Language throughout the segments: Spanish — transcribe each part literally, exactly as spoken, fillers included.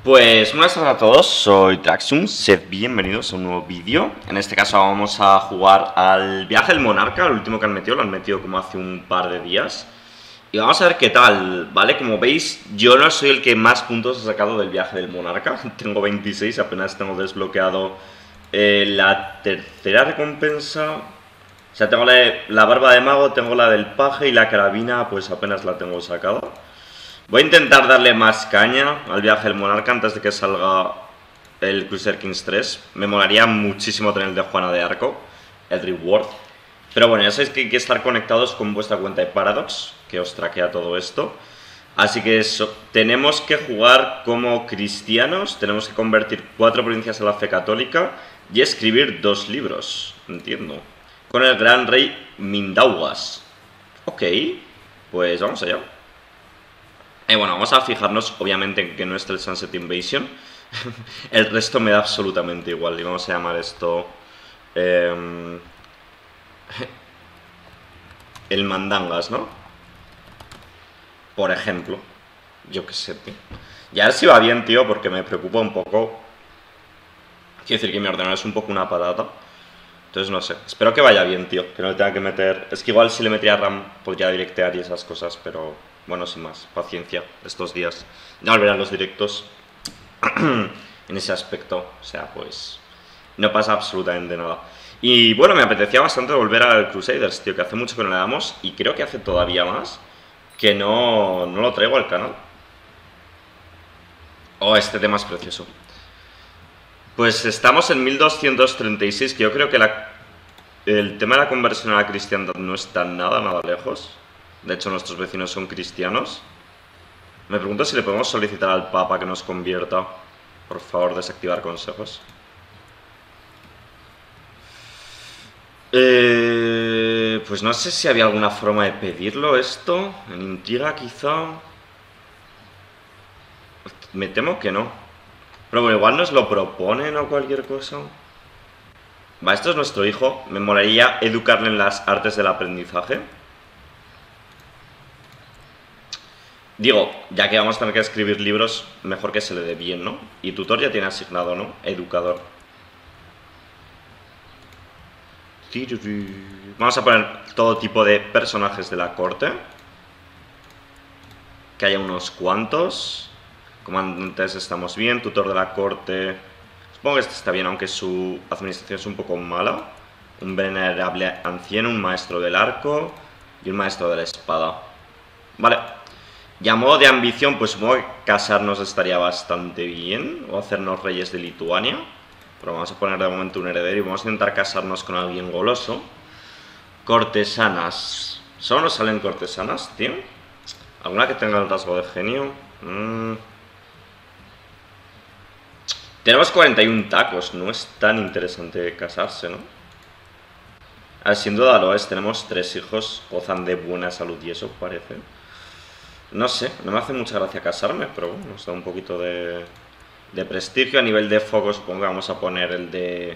Pues buenas tardes a todos, soy Traxxum, sed bienvenidos a un nuevo vídeo. En este caso vamos a jugar al viaje del monarca, el último que han metido, lo han metido como hace un par de días. Y vamos a ver qué tal, ¿vale? Como veis, yo no soy el que más puntos he sacado del viaje del monarca. Tengo veintiséis, apenas tengo desbloqueado eh, la tercera recompensa. O sea, tengo la, de, la barba de mago, tengo la del paje y la carabina, pues apenas la tengo sacada. Voy a intentar darle más caña al viaje del monarca antes de que salga el Crusader Kings tres. Me molaría muchísimo tener el de Juana de Arco, el reward. Pero bueno, ya sabéis que hay que estar conectados con vuestra cuenta de Paradox, que os traquea todo esto. Así que eso, tenemos que jugar como cristianos, tenemos que convertir cuatro provincias a la fe católica y escribir dos libros, entiendo. Con el gran rey Mindaugas. Ok, pues vamos allá. Eh, bueno, vamos a fijarnos obviamente en que no esté el Sunset Invasion. El resto me da absolutamente igual. Y vamos a llamar esto... Eh, el Mandangas, ¿no? Por ejemplo. Yo qué sé, tío. Y a ver si va bien, tío, porque me preocupa un poco. Quiero decir que mi ordenador es un poco una patata. Entonces no sé. Espero que vaya bien, tío. Que no le tenga que meter... Es que igual si le metía RAM podría directear y esas cosas, pero... Bueno, sin más, paciencia estos días. Ya volverán los directos en ese aspecto. O sea, pues no pasa absolutamente nada. Y bueno, me apetecía bastante volver al Crusaders, tío, que hace mucho que no le damos. Y creo que hace todavía más que no, no lo traigo al canal. Oh, este tema es precioso. Pues estamos en mil doscientos treinta y seis, que yo creo que la, el tema de la conversión a la cristiandad no está nada, nada lejos. De hecho, nuestros vecinos son cristianos. Me pregunto si le podemos solicitar al Papa que nos convierta. Por favor, desactivar consejos. Eh, pues no sé si había alguna forma de pedirlo esto. En intriga, quizá. Me temo que no. Pero bueno, igual nos lo proponen o cualquier cosa. Va, esto es nuestro hijo. Me molaría educarle en las artes del aprendizaje. Digo, ya que vamos a tener que escribir libros, mejor que se le dé bien, ¿no? Y tutor ya tiene asignado, ¿no? Educador. Vamos a poner todo tipo de personajes de la corte. Que haya unos cuantos. Comandantes estamos bien. Tutor de la corte. Supongo que este está bien, aunque su administración es un poco mala. Un venerable anciano, un maestro del arco y un maestro de la espada. Vale. Y a modo de ambición, pues supongo que casarnos estaría bastante bien. O hacernos reyes de Lituania. Pero vamos a poner de momento un heredero y vamos a intentar casarnos con alguien goloso. Cortesanas. ¿Solo nos salen cortesanas, tío? ¿Alguna que tenga el rasgo de genio? Mm. Tenemos cuarenta y uno tacos. No es tan interesante casarse, ¿no? A ver, sin duda lo es. Tenemos tres hijos. Gozan de buena salud y eso parece. No sé, no me hace mucha gracia casarme, pero bueno, nos da un poquito de, de prestigio. A nivel de foco supongo que vamos a poner el de...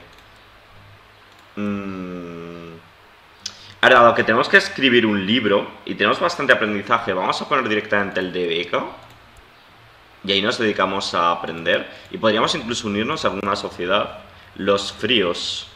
Mm. Ahora, dado que tenemos que escribir un libro y tenemos bastante aprendizaje, vamos a poner directamente el de beca. Y ahí nos dedicamos a aprender. Y podríamos incluso unirnos a alguna sociedad. Los fríos.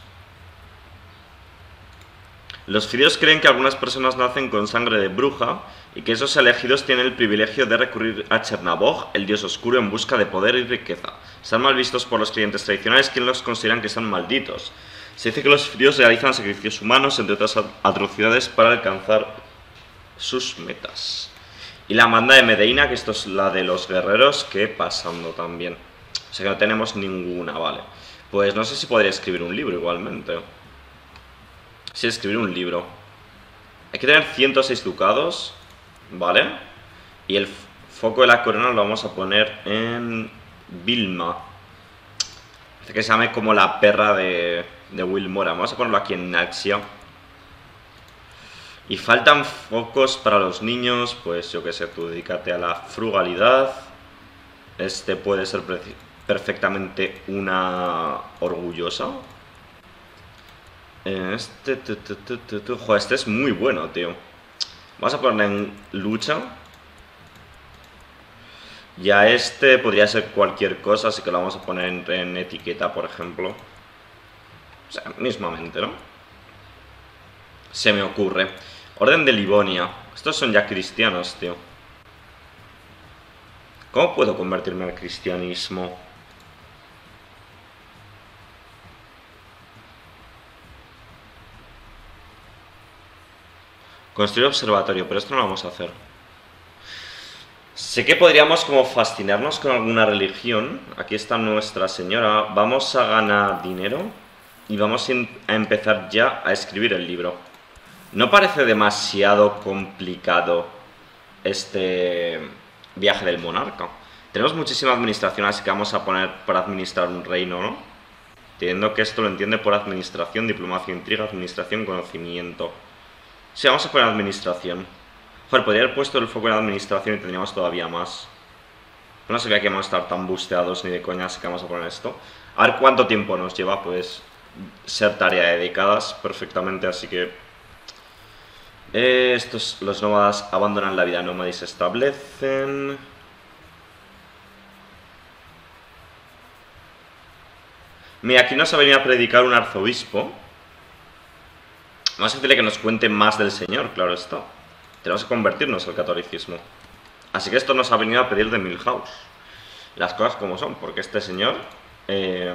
Los fríos creen que algunas personas nacen con sangre de bruja y que esos elegidos tienen el privilegio de recurrir a Chernabog, el dios oscuro, en busca de poder y riqueza. Están mal vistos por los creyentes tradicionales, quienes los consideran que son malditos. Se dice que los fríos realizan sacrificios humanos, entre otras atrocidades, para alcanzar sus metas. Y la banda de Medina, que esto es la de los guerreros, que pasando también. O sea que no tenemos ninguna, vale. Pues no sé si podría escribir un libro igualmente. Sí, escribir un libro. Hay que tener ciento seis ducados, ¿vale? Y el foco de la corona lo vamos a poner en Vilma. Hace que se llame como la perra de, de Wilmora. Vamos a ponerlo aquí en Naxia. Y faltan focos para los niños. Pues yo qué sé, tú dedícate a la frugalidad. Este puede ser perfectamente una orgullosa. Este, tu, tu, tu, tu, tu. Joder, este es muy bueno, tío. Vamos a ponerle en lucha. Ya este podría ser cualquier cosa, así que lo vamos a poner en, en etiqueta, por ejemplo. O sea, mismamente, ¿no? Se me ocurre. Orden de Livonia. Estos son ya cristianos, tío. ¿Cómo puedo convertirme al cristianismo? Construir observatorio, pero esto no lo vamos a hacer. Sé que podríamos como fascinarnos con alguna religión. Aquí está Nuestra Señora. Vamos a ganar dinero y vamos a empezar ya a escribir el libro. No parece demasiado complicado este viaje del monarca. Tenemos muchísima administración, así que vamos a poner para administrar un reino, ¿no? Teniendo que esto lo entiende por administración, diplomacia, intriga, administración, conocimiento. Sí, vamos a poner administración. Joder, podría haber puesto el foco en administración y tendríamos todavía más. No sabía que vamos a estar tan busteados ni de coña, así que vamos a poner esto. A ver cuánto tiempo nos lleva, pues, ser tarea de décadas perfectamente, así que... Eh, estos, los nómadas abandonan la vida nómada y se establecen... Mira, aquí nos ha venido a predicar un arzobispo. Vamos a decirle que nos cuente más del Señor, claro está. Tenemos que convertirnos al catolicismo. Así que esto nos ha venido a pedir de Milhouse. Las cosas como son, porque este señor... Eh,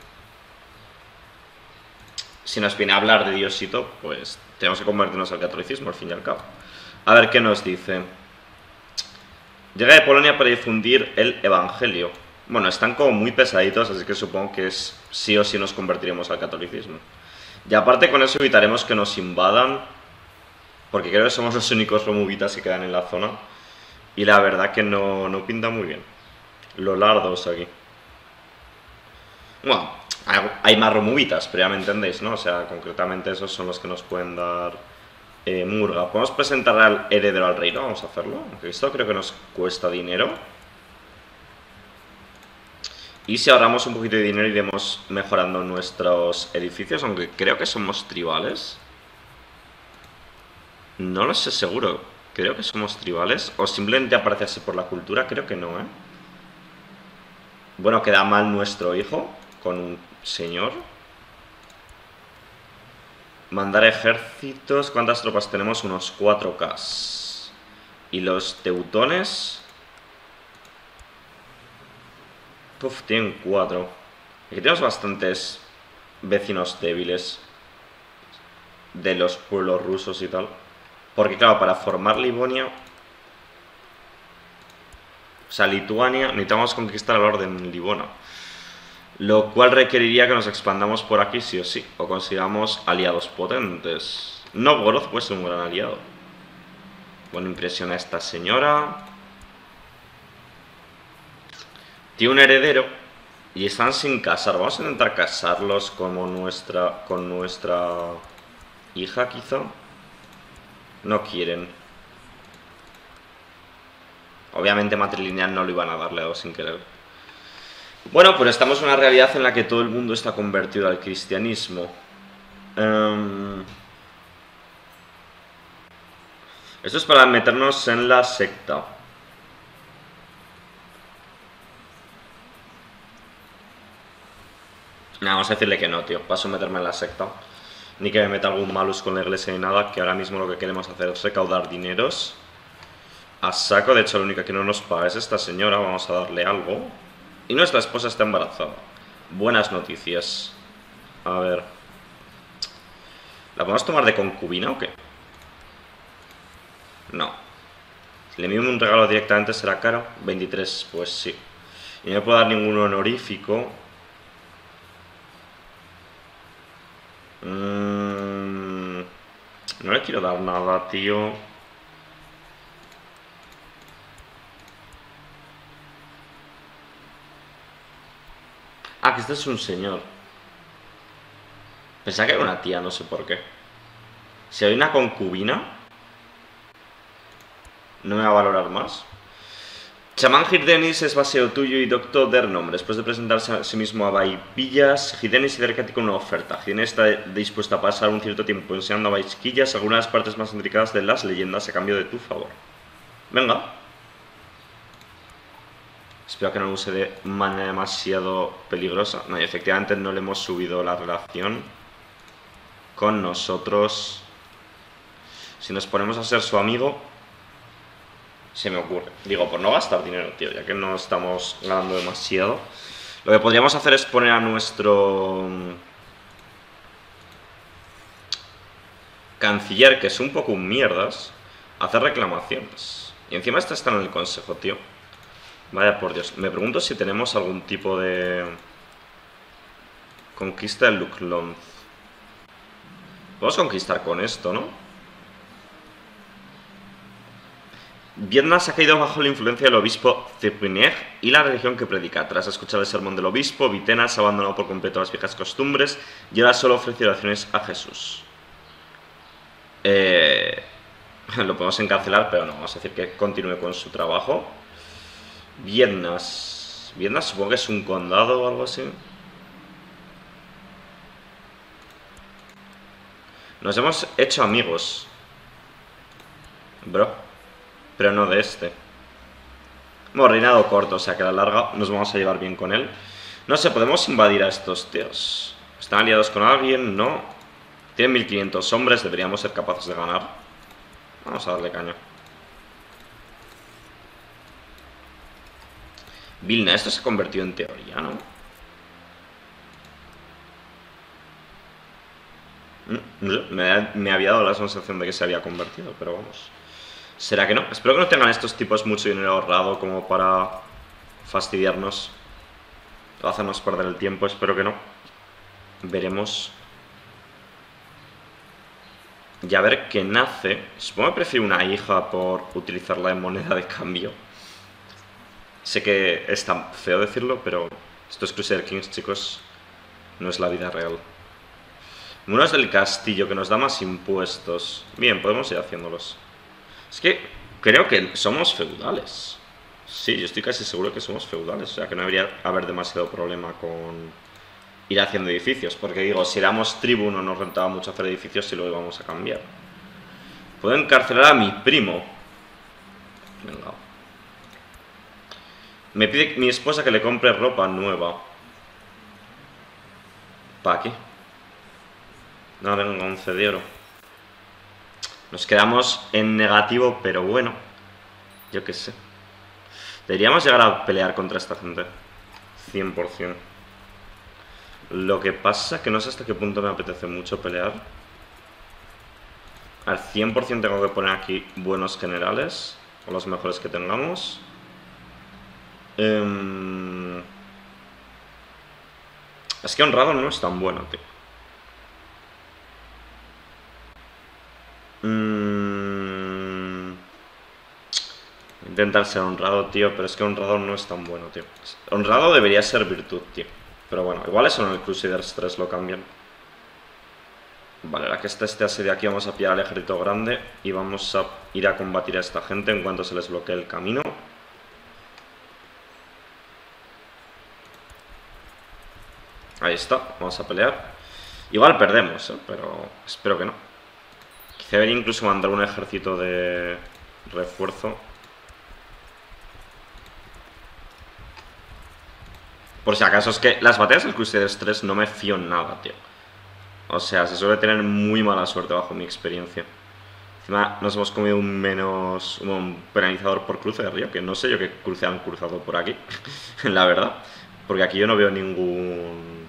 si nos viene a hablar de Diosito, pues tenemos que convertirnos al catolicismo, al fin y al cabo. A ver qué nos dice. Llega de Polonia para difundir el Evangelio. Bueno, están como muy pesaditos, así que supongo que es sí o sí nos convertiremos al catolicismo. Y aparte con eso evitaremos que nos invadan, porque creo que somos los únicos romuvitas que quedan en la zona. Y la verdad que no, no pinta muy bien. Los lardos aquí. Bueno, hay más romuvitas, pero ya me entendéis, ¿no? O sea, concretamente esos son los que nos pueden dar eh, murga. ¿Podemos presentar al heredero al reino? Vamos a hacerlo. Aunque esto creo que nos cuesta dinero. Y si ahorramos un poquito de dinero iremos mejorando nuestros edificios, aunque creo que somos tribales. No lo sé seguro. Creo que somos tribales. O simplemente aparece así por la cultura. Creo que no, ¿eh? Bueno, queda mal nuestro hijo con un señor. Mandar ejércitos. ¿Cuántas tropas tenemos? Unos cuatro K. Y los teutones... Uf, tienen cuatro. Aquí tenemos bastantes vecinos débiles de los pueblos rusos y tal. Porque claro, para formar Livonia, o sea, Lituania, necesitamos conquistar el orden Livona. Lo cual requeriría que nos expandamos por aquí sí o sí, o consigamos aliados potentes. Novgorod puede ser un gran aliado. Bueno, impresiona a esta señora. Tiene un heredero y están sin casar. Vamos a intentar casarlos como nuestra, con nuestra hija, quizá. No quieren. Obviamente matrilineal no lo iban a darle algo sin querer. Bueno, pues estamos en una realidad en la que todo el mundo está convertido al cristianismo. Um, esto es para meternos en la secta. No, vamos a decirle que no, tío. Paso a meterme en la secta. Ni que me meta algún malus con la iglesia ni nada, que ahora mismo lo que queremos hacer es recaudar dineros a saco. De hecho, la única que no nos paga es esta señora. Vamos a darle algo. Y nuestra esposa está embarazada. Buenas noticias. A ver. ¿La podemos tomar de concubina o qué? No. Si le envío un regalo directamente será caro. veintitrés, pues sí. Y no me puedo dar ningún honorífico. Mm, no le quiero dar nada, tío. Ah, que este es un señor. Pensaba que era una tía, no sé por qué. Si hay una concubina, no me va a valorar más. Chamán Hirdenis es baseo tuyo y doctor Dernom. Después de presentarse a sí mismo a Vaipillas, Hirdenis se acerca a ti con una oferta. Hirdenis está dispuesto a pasar un cierto tiempo enseñando a Vaisquillas algunas de las partes más intricadas de las leyendas a cambio de tu favor. Venga. Espero que no lo use de manera demasiado peligrosa. No, y efectivamente no le hemos subido la relación con nosotros. Si nos ponemos a ser su amigo, se me ocurre. Digo, por no gastar dinero, tío, ya que no estamos ganando demasiado. Lo que podríamos hacer es poner a nuestro canciller, que es un poco un mierdas, a hacer reclamaciones. Y encima este está en el consejo, tío. Vaya por Dios. Me pregunto si tenemos algún tipo de conquista de Luklond. Podemos conquistar con esto, ¿no? Vietnam se ha caído bajo la influencia del obispo Zepinev y la religión que predica. Tras escuchar el sermón del obispo, Vitenas ha abandonado por completo las viejas costumbres y ahora solo ofrece oraciones a Jesús. Eh, lo podemos encarcelar, pero no, vamos a decir que continúe con su trabajo. Vietnam. Vietnam supongo que es un condado o algo así. Nos hemos hecho amigos, bro, pero no de este. Hemos reinado corto, o sea que a la larga nos vamos a llevar bien con él. No sé, podemos invadir a estos tíos. ¿Están aliados con alguien? No. Tienen mil quinientos hombres, deberíamos ser capaces de ganar. Vamos a darle caña. Vilna, esto se ha convertido en teoría, ¿no? Me, me había dado la sensación de que se había convertido, pero vamos. ¿Será que no? Espero que no tengan estos tipos mucho dinero ahorrado como para fastidiarnos o hacernos perder el tiempo. Espero que no. Veremos. Y a ver qué nace. Supongo que prefiero una hija por utilizarla de moneda de cambio. Sé que es tan feo decirlo, pero esto es Crusader Kings, chicos. No es la vida real. Muros del castillo, que nos da más impuestos. Bien, podemos ir haciéndolos. Es que creo que somos feudales. Sí, yo estoy casi seguro que somos feudales. O sea, que no debería haber demasiado problema con ir haciendo edificios. Porque digo, si éramos tribu no nos rentaba mucho hacer edificios y luego íbamos a cambiar. Puedo encarcelar a mi primo. Venga. Me pide mi esposa que le compre ropa nueva. ¿Para qué? No, venga, once de oro. Nos quedamos en negativo, pero bueno. Yo qué sé. Deberíamos llegar a pelear contra esta gente. cien por cien. Lo que pasa que no sé hasta qué punto me apetece mucho pelear. Al cien por cien tengo que poner aquí buenos generales. O los mejores que tengamos. Um... Es que honrado no es tan bueno, tío. Mm... Intentar ser honrado, tío, pero es que honrado no es tan bueno, tío. Honrado debería ser virtud, tío. Pero bueno, igual eso en el Crusaders tres lo cambian. Vale, ahora que está este asedio aquí, vamos a pillar al ejército grande y vamos a ir a combatir a esta gente en cuanto se les bloquee el camino. Ahí está, vamos a pelear. Igual perdemos, ¿eh? Pero espero que no. Quizá debería incluso mandar un ejército de refuerzo. Por si acaso, es que las batallas del Crusaders tres no me fío en nada, tío. O sea, se suele tener muy mala suerte bajo mi experiencia. Encima nos hemos comido un menos... un penalizador por cruce de río, que no sé yo qué cruce han cruzado por aquí, la verdad. Porque aquí yo no veo ningún...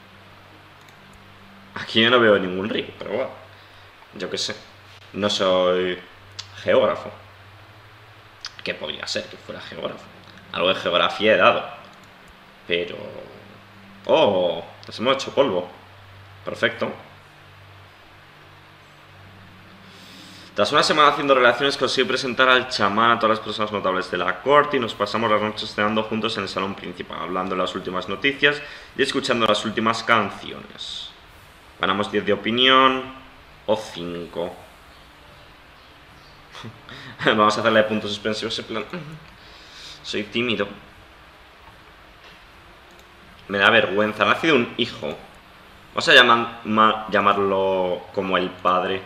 Aquí yo no veo ningún río, pero bueno. Yo qué sé. No soy geógrafo. Que podría ser que fuera geógrafo. Algo de geografía he dado. Pero... ¡Oh! Nos hemos hecho polvo. Perfecto. Tras una semana haciendo relaciones conseguí presentar al chamán a todas las personas notables de la corte y nos pasamos las noches cenando juntos en el salón principal, hablando de las últimas noticias y escuchando las últimas canciones. Ganamos diez de opinión o cinco. Vamos a hacerle puntos suspensivos en plan... Soy tímido. Me da vergüenza. Ha nacido un hijo. Vamos a llamar, ma, llamarlo como el padre.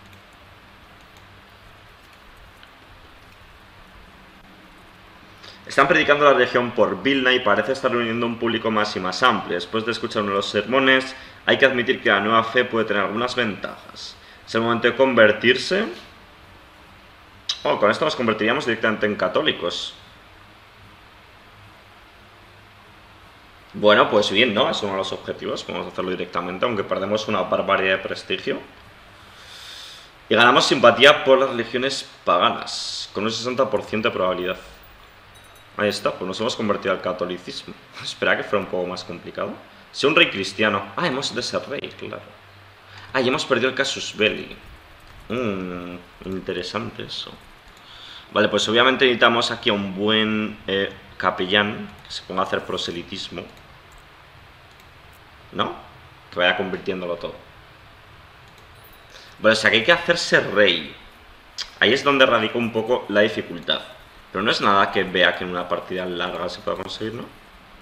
Esta Están predicando la religión por Vilna y parece estar reuniendo un público más y más amplio. Después de escuchar uno de los sermones, hay que admitir que la nueva fe puede tener algunas ventajas. Es el momento de convertirse. Oh, con esto nos convertiríamos directamente en católicos. Bueno, pues bien, ¿no? Es uno de los objetivos. Vamos a hacerlo directamente, aunque perdemos una barbaridad de prestigio. Y ganamos simpatía por las religiones paganas, con un sesenta por ciento de probabilidad. Ahí está, pues nos hemos convertido al catolicismo. Espera que fuera un poco más complicado. Ser un rey cristiano. Ah, hemos de ser rey, claro. Ah, y hemos perdido el casus belli. Mmm, interesante eso. Vale, pues obviamente necesitamos aquí a un buen eh, capellán que se ponga a hacer proselitismo. ¿No? Que vaya convirtiéndolo todo. Vale, o sea que hay que hacerse rey. Ahí es donde radica un poco la dificultad. Pero no es nada que vea que en una partida larga se pueda conseguir, ¿no?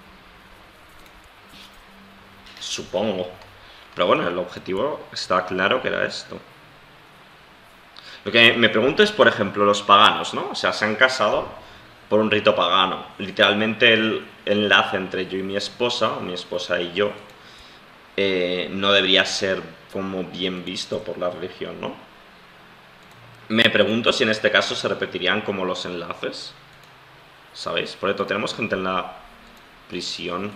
Supongo. Pero bueno, el objetivo está claro que era esto. Lo que me pregunto es, por ejemplo, los paganos, ¿no? O sea, se han casado por un rito pagano. Literalmente el enlace entre yo y mi esposa, o mi esposa y yo, eh, no debería ser como bien visto por la religión, ¿no? Me pregunto si en este caso se repetirían como los enlaces. ¿Sabéis? Por esto tenemos gente en la prisión.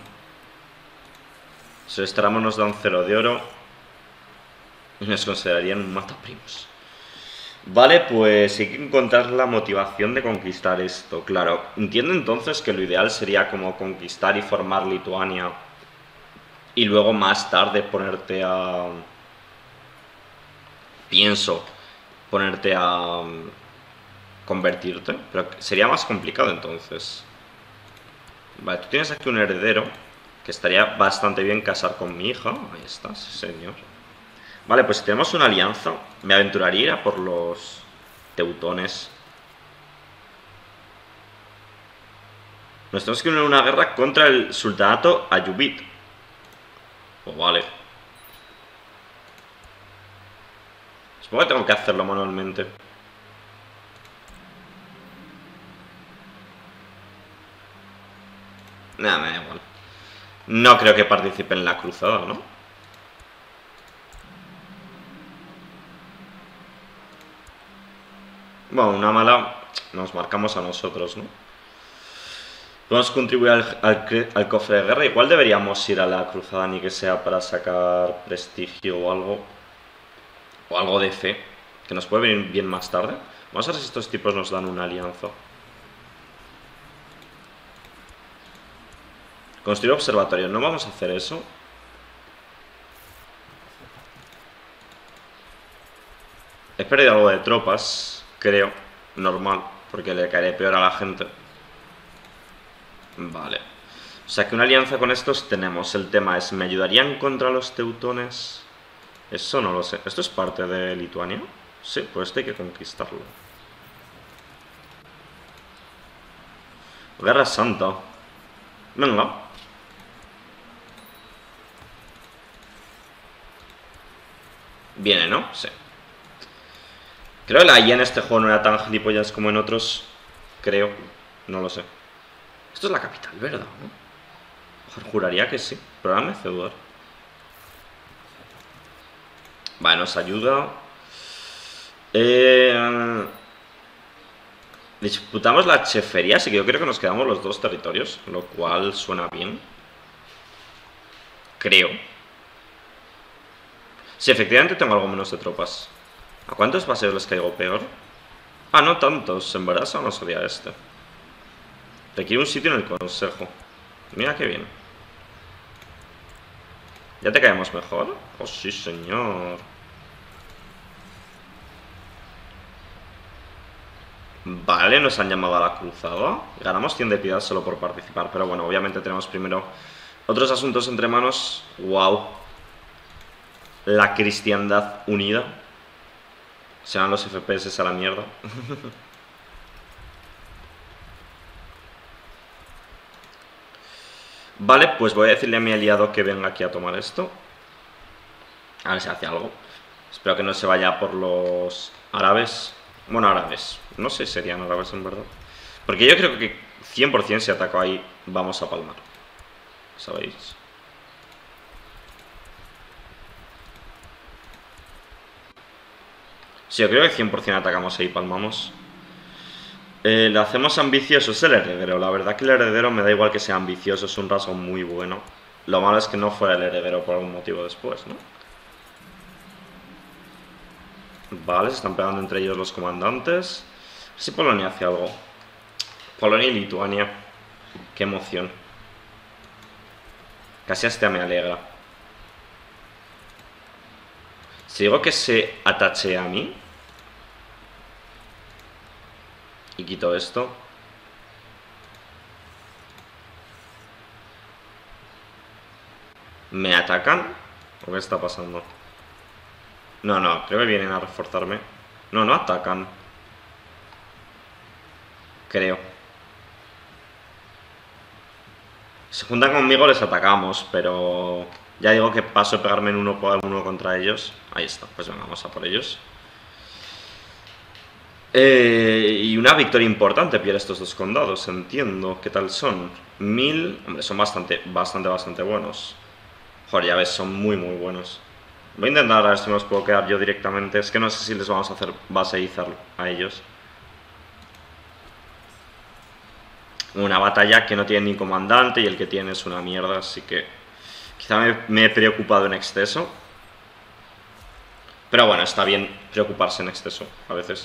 Si este ramo nos dan cero de oro y nos considerarían un mataprimos. Vale, pues hay que encontrar la motivación de conquistar esto. Claro, entiendo entonces que lo ideal sería como conquistar y formar Lituania y luego más tarde ponerte a... Pienso... ponerte a um, convertirte, pero sería más complicado entonces. Vale, tú tienes aquí un heredero, que estaría bastante bien casar con mi hija. Ahí está, sí señor. Vale, pues si tenemos una alianza, me aventuraría por los teutones. Nos tenemos que unir a una guerra contra el sultanato ayubit. Pues vale. Supongo que tengo que hacerlo manualmente. Nada, me da igual. No creo que participe en la cruzada, ¿no? Bueno, una mala nos marcamos a nosotros, ¿no? Podemos contribuir al, al, al cofre de guerra. Igual deberíamos ir a la cruzada, ni que sea para sacar prestigio o algo. O algo de fe, que nos puede venir bien más tarde. Vamos a ver si estos tipos nos dan una alianza. Construir observatorio. No vamos a hacer eso. He perdido algo de tropas, creo. Normal, porque le caeré peor a la gente. Vale. O sea que una alianza con estos tenemos. El tema es, ¿me ayudarían contra los teutones? Eso no lo sé. ¿Esto es parte de Lituania? Sí, pues esto hay que conquistarlo. Guerra Santa. Venga. Viene, ¿no? Sí. Creo que la I A en este juego no era tan gilipollas como en otros. Creo. No lo sé. Esto es la capital, ¿verdad? ¿No? Juraría que sí, pero ahora me hace dudar. Vale, nos ayuda. Eh, disputamos la chefería, así que yo creo que nos quedamos los dos territorios, lo cual suena bien. Creo. Sí, efectivamente tengo algo menos de tropas. ¿A cuántos paseos les caigo peor? Ah, no tantos, en verdad solo no sería este. Requiere un sitio en el consejo. Mira qué bien. ¿Ya te caemos mejor? Oh, sí, señor. Vale, nos han llamado a la cruzada. Ganamos cien de piedad solo por participar. Pero bueno, obviamente tenemos primero otros asuntos entre manos. Wow. La cristiandad unida. Se van los F P S a la mierda. Vale, pues voy a decirle a mi aliado que venga aquí a tomar esto. A ver si hace algo. Espero que no se vaya por los árabes. Bueno, árabes. No sé si serían árabes en verdad. Porque yo creo que cien por cien si ataco ahí vamos a palmar. ¿Sabéis? Sí, yo creo que cien por cien atacamos ahí y palmamos. Eh, le hacemos ambicioso, es el heredero. La verdad que el heredero me da igual que sea ambicioso, es un rasgo muy bueno. Lo malo es que no fuera el heredero por algún motivo después, ¿no? Vale, se están pegando entre ellos los comandantes. A ver si Polonia hace algo. Polonia y Lituania. Qué emoción. Casi hasta me alegra. Si digo que se atache a mí y quito esto, ¿me atacan? ¿O qué está pasando? No, no, creo que vienen a reforzarme. No, no atacan. Creo. Se juntan conmigo, les atacamos, pero ya digo que paso de pegarme en uno por uno contra ellos. Ahí está, pues venga, vamos a por ellos. Eh, y una victoria importante pierde estos dos condados, entiendo. ¿Qué tal son? Mil... Hombre, son bastante, bastante, bastante buenos. Joder, ya ves, son muy, muy buenos. Voy a intentar a ver si me los puedo quedar yo directamente. Es que no sé si les vamos a hacer baseizar a ellos. Una batalla que no tiene ni comandante y el que tiene es una mierda, así que quizá me, me he preocupado en exceso. Pero bueno, está bien preocuparse en exceso, a veces.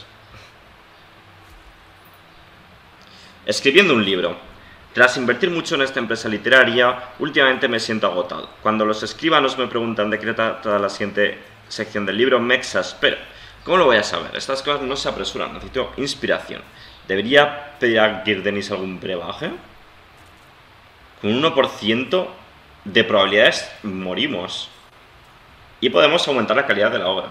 Escribiendo un libro. Tras invertir mucho en esta empresa literaria, últimamente me siento agotado. Cuando los escribanos me preguntan de qué trata la siguiente sección del libro, me exaspero. ¿Cómo lo voy a saber? Estas cosas no se apresuran, necesito inspiración. ¿Debería pedir a Girdenis algún brebaje? Con un uno por ciento de probabilidades morimos. Y podemos aumentar la calidad de la obra.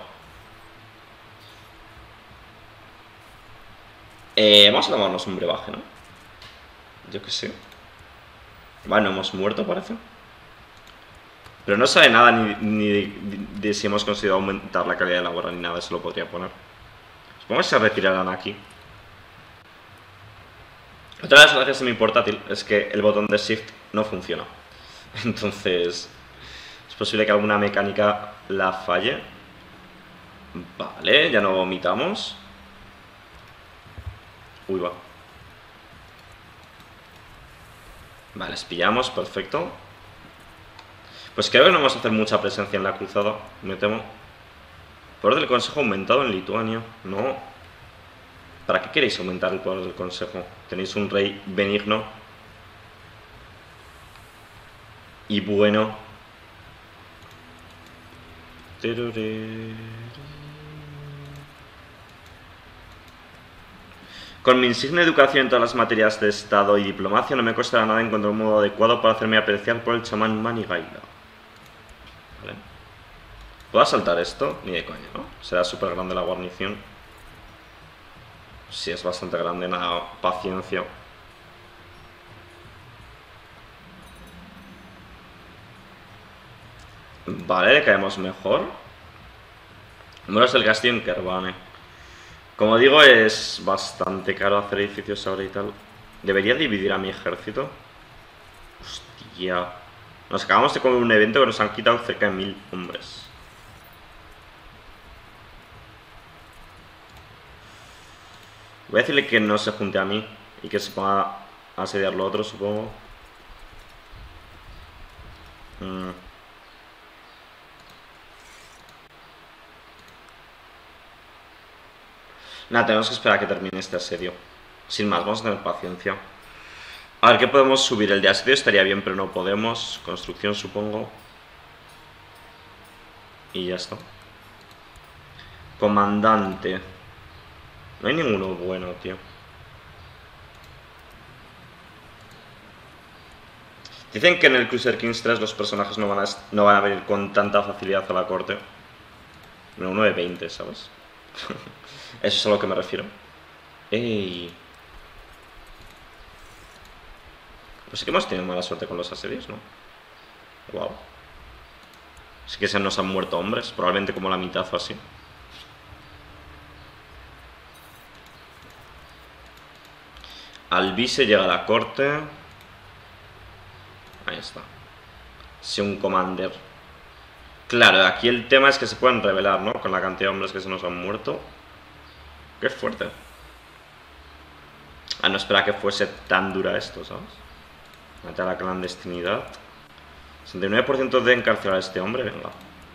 Eh, vamos a tomarnos un brebaje, ¿no? Yo qué sé. Vale, no hemos muerto, parece. Pero no sabe nada ni, ni de, de, de si hemos conseguido aumentar la calidad de la obra ni nada, eso lo podría poner. Supongo que se retirarán aquí. Otra de las gracias de mi portátil es que el botón de Shift no funciona. Entonces, es posible que alguna mecánica la falle. Vale, ya no vomitamos. Uy, va. Vale, les pillamos, perfecto. Pues creo que no vamos a hacer mucha presencia en la cruzada, me temo. Poder del consejo aumentado en Lituania. No. ¿Para qué queréis aumentar el poder del consejo? Tenéis un rey benigno y bueno. Con mi insigne educación en todas las materias de Estado y diplomacia no me costará nada encontrar un modo adecuado para hacerme apreciar por el chamán Manigaila. ¿Vale? ¿Puedo asaltar esto? Ni de coña, ¿no? Será súper grande la guarnición. Sí, es bastante grande, nada, paciencia. Vale, le caemos mejor. Muros del castillo en Kerbane. Como digo, es bastante caro hacer edificios ahora y tal. ¿Debería dividir a mi ejército? Hostia. Nos acabamos de comer un evento que nos han quitado cerca de mil hombres. Voy a decirle que no se junte a mí y que se ponga a asediar lo otro, supongo. Mm. Nada, tenemos que esperar a que termine este asedio. Sin más, vamos a tener paciencia. A ver, ¿qué podemos subir? El de asedio estaría bien, pero no podemos. Construcción, supongo. Y ya está. Comandante. No hay ninguno bueno, tío. Dicen que en el Crusader Kings tres los personajes no van a, no van a venir con tanta facilidad a la corte. No, uno de veinte, ¿sabes? Eso es a lo que me refiero. ¡Ey! Pues sí que hemos tenido mala suerte con los asedios, ¿no? Wow. Sí que se nos han muerto hombres, probablemente como la mitad o así. Alvise llega a la corte. Ahí está. Sí, un commander. Claro, aquí el tema es que se pueden revelar, ¿no? Con la cantidad de hombres que se nos han muerto. Qué fuerte. Ah, no esperaba que fuese tan dura esto, ¿sabes? Mate a la clandestinidad. sesenta y nueve por ciento de encarcelar a este hombre, venga.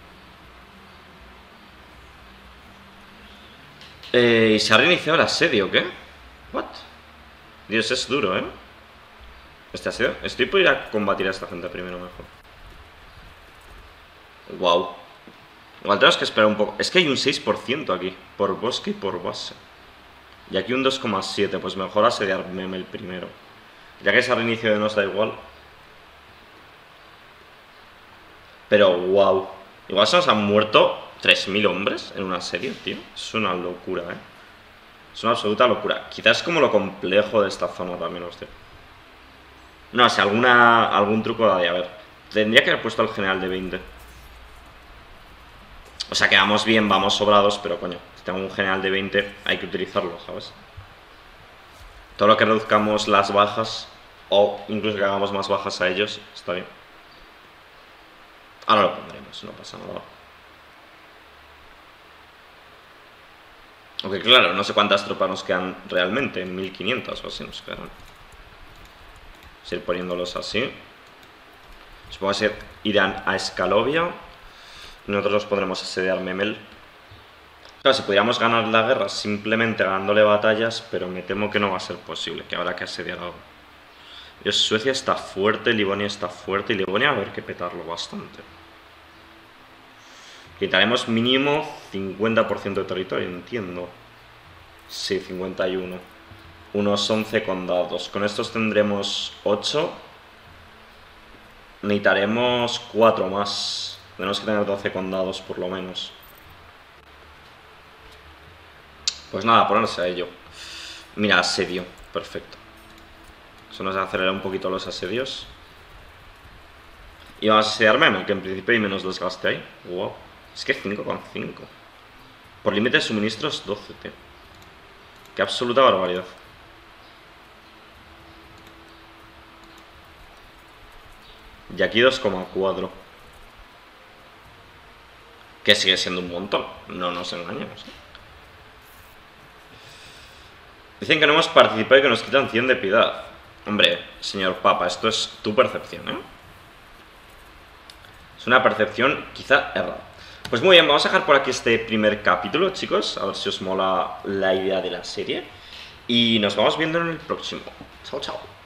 Eh, ¿Y se ha reiniciado el asedio, qué? ¿What? Dios, es duro, ¿eh? Este asedio. Estoy por ir a combatir a esta gente primero mejor. Wow. Igual tenemos que esperar un poco. Es que hay un seis por ciento aquí. Por bosque y por base. Y aquí un dos coma siete. Pues mejor asediar Memel primero. Ya que ese reinicio de nos da igual. Pero wow. Igual se nos han muerto tres mil hombres en un asedio, tío. Es una locura, eh. Es una absoluta locura. Quizás es como lo complejo de esta zona también, hostia. No, si alguna, algún truco de haber. Tendría que haber puesto al general de veinte. O sea, que vamos bien, vamos sobrados, pero coño, si tengo un general de veinte hay que utilizarlo, ¿sabes? Todo lo que reduzcamos las bajas, o incluso que hagamos más bajas a ellos, está bien. Ahora lo pondremos, no pasa nada. Aunque claro, no sé cuántas tropas nos quedan realmente, mil quinientas o así nos quedan. Vamos a ir poniéndolos así. Supongo que irán a Escalovia. Y nosotros nos podremos asediar Memel. Claro, si pudiéramos ganar la guerra simplemente ganándole batallas, pero me temo que no va a ser posible, que habrá que asediar algo. Dios, Suecia está fuerte, Livonia está fuerte, y Livonia va a haber que petarlo bastante. Quitaremos mínimo cincuenta por ciento de territorio, entiendo. Sí, cincuenta y uno. Unos once condados. Con estos tendremos ocho. Necesitaremos cuatro más. Tenemos que tener doce condados por lo menos. Pues nada, ponerse a ello. Mira, asedio. Perfecto. Eso nos acelera un poquito los asedios. Y vamos a asediar Memel, que en principio hay menos desgaste ahí. Wow. Es que cinco coma cinco. Por límite de suministros doce, tío. Qué absoluta barbaridad. Y aquí dos coma cuatro. Que sigue siendo un montón. No nos engañemos. Dicen que no hemos participado y que nos quitan cien de piedad. Hombre, señor Papa, esto es tu percepción, ¿eh? Es una percepción quizá errada. Pues muy bien, vamos a dejar por aquí este primer capítulo, chicos. A ver si os mola la idea de la serie. Y nos vamos viendo en el próximo. Chao, chao.